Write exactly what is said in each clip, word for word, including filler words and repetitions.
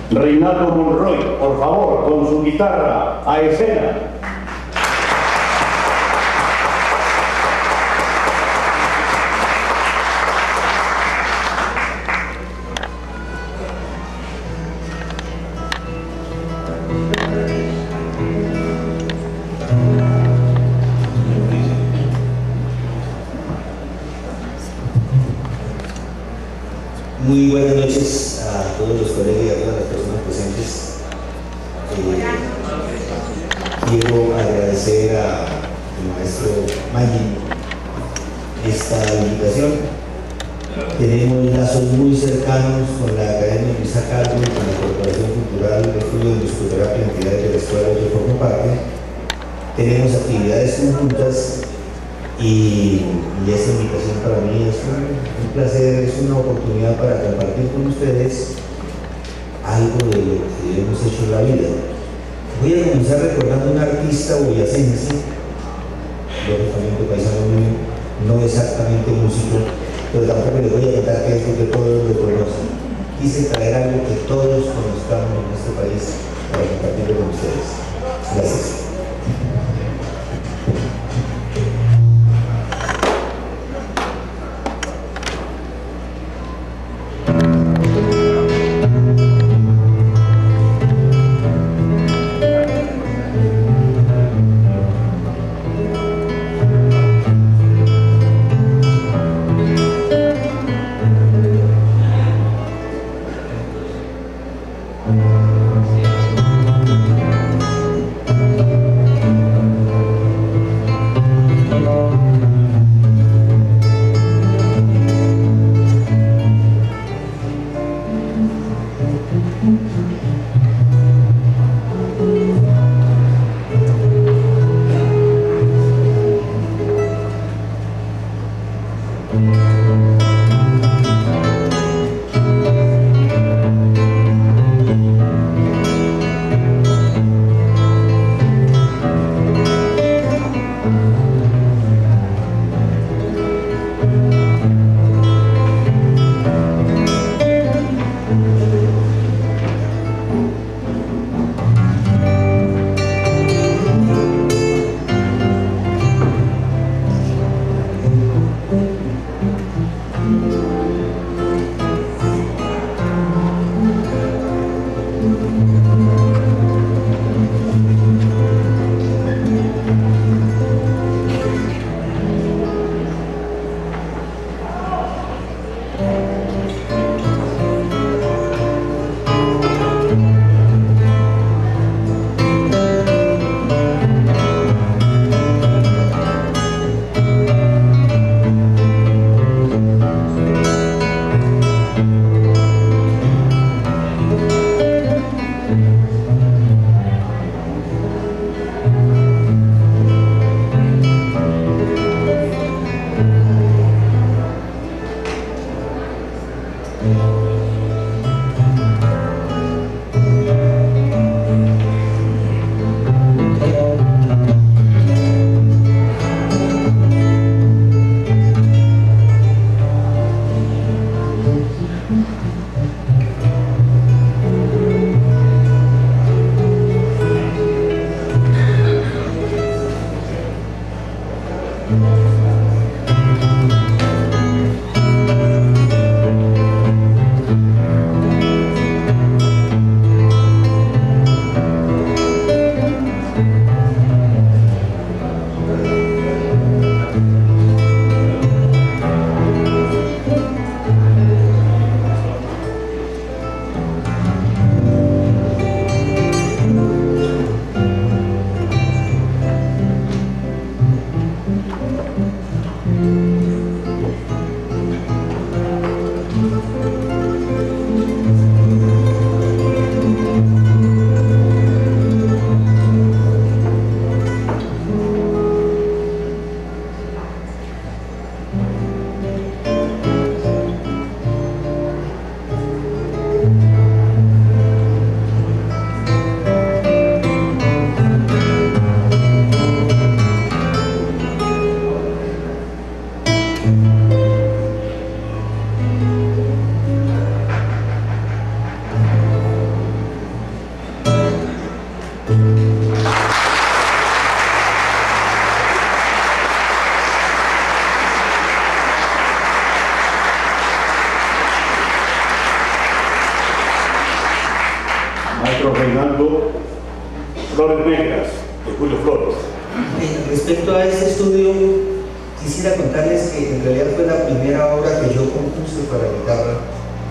Reinaldo Monroy, por favor, con su guitarra a escena. Muy buenas noches a todos los colegas y a todas las personas presentes. Eh, quiero agradecer al maestro Maggi esta invitación. Tenemos lazos muy cercanos con la Academia Luisa Calvo y con la Corporación Cultural de Estudio de Musicoterapia, entidades de la escuela donde yo formo parte. Tenemos actividades conjuntas. Y, y esta invitación para mí es un, un placer, es una oportunidad para compartir con ustedes algo de lo que hemos hecho en la vida. Voy a comenzar recordando a un artista boyacense, lógicamente paisano mío, no exactamente músico, pero tampoco les voy a contar que es porque todos lo conocen. Quise traer algo que todos conozcamos en este país para compartirlo con ustedes. Gracias. Maestro Reinaldo, Flores Negras, de Julio Flores. Eh, respecto a este estudio, quisiera contarles que en realidad fue la primera obra que yo compuse para guitarra.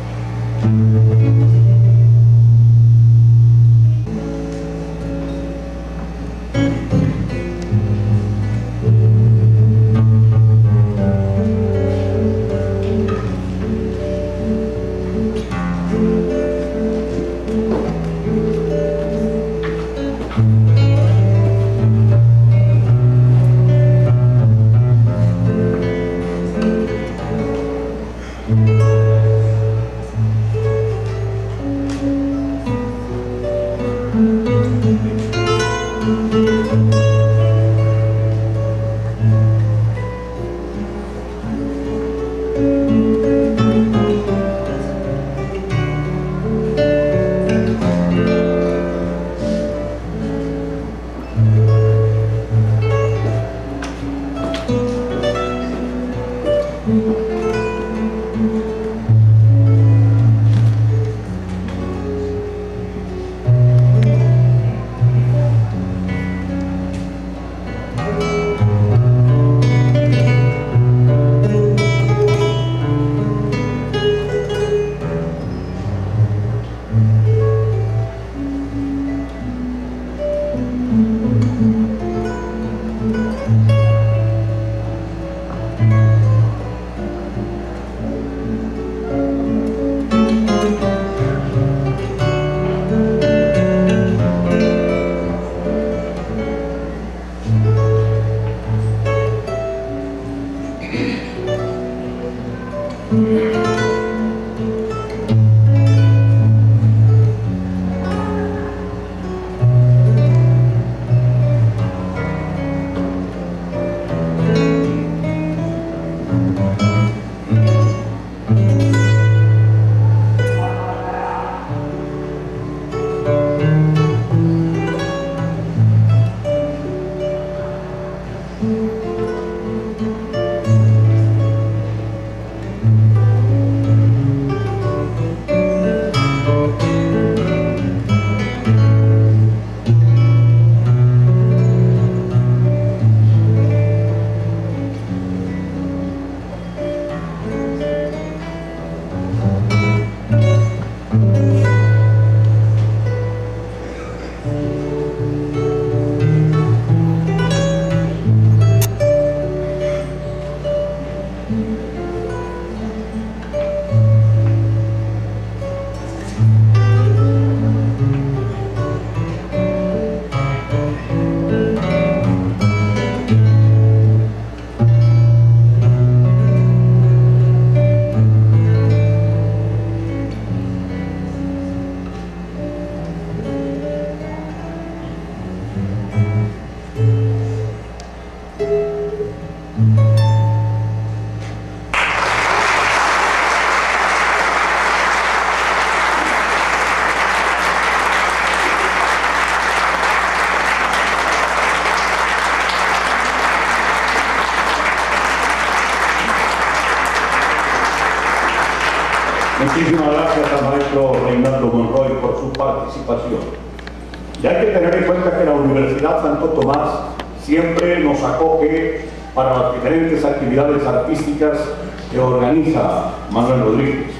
Muchísimas gracias al maestro Reinaldo Monroy por su participación. Y hay que tener en cuenta que la Universidad Santo Tomás siempre nos acoge para las diferentes actividades artísticas que organiza Manuel Rodríguez.